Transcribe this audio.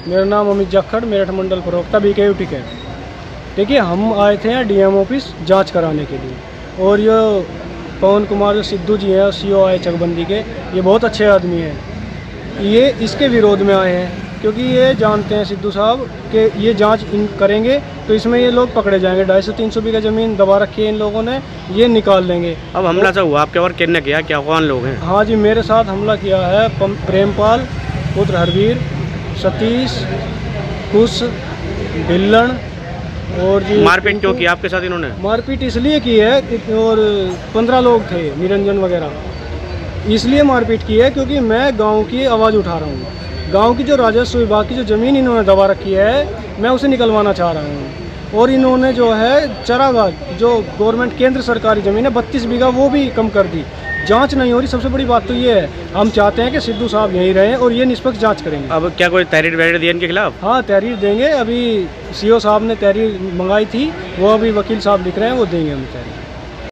मेरा नाम अमित जाखड़, मेरठ मंडल प्रवक्ता BKU टिकट। देखिए, हम आए थे यहाँ DM ऑफिस जांच कराने के लिए, और ये पवन कुमार जो सिद्धू जी हैं CO आए चकबंदी के, ये बहुत अच्छे आदमी हैं। ये इसके विरोध में आए हैं क्योंकि ये जानते हैं सिद्धू साहब कि ये जांच करेंगे तो इसमें ये लोग पकड़े जाएंगे। 250-300 बीघा ज़मीन दबा रखी है इन लोगों ने, ये निकाल लेंगे। अब हमला तो हुआ आपके और किसने किया, क्या कौन लोग हैं? हाँ जी, मेरे साथ हमला किया है प्रेमपाल पुत्र हरवीर, सतीश, कुश, भिल्लन, और जी मारपीट क्यों की आपके साथ इन्होंने? मारपीट इसलिए की है और 15 लोग थे, निरंजन वगैरह, इसलिए मारपीट की है क्योंकि मैं गांव की आवाज़ उठा रहा हूँ। गांव की जो राजस्व विभाग की जो ज़मीन इन्होंने दबा रखी है, मैं उसे निकलवाना चाह रहा हूँ। और इन्होंने जो है चरागाह, जो गवर्नमेंट केंद्र सरकारी ज़मीन है 32 बीघा, वो भी कम कर दी। जांच नहीं हो रही। सबसे बड़ी बात तो ये है, हम चाहते हैं कि सिद्धू साहब यहीं रहें और ये निष्पक्ष जांच करेंगे। अब क्या कोई तहरीर वहरीर दी इनके खिलाफ? हाँ, तहरीर देंगे। अभी CO साहब ने तहरीर मंगाई थी, वो अभी वकील साहब लिख रहे हैं, वो देंगे हम तहरीर।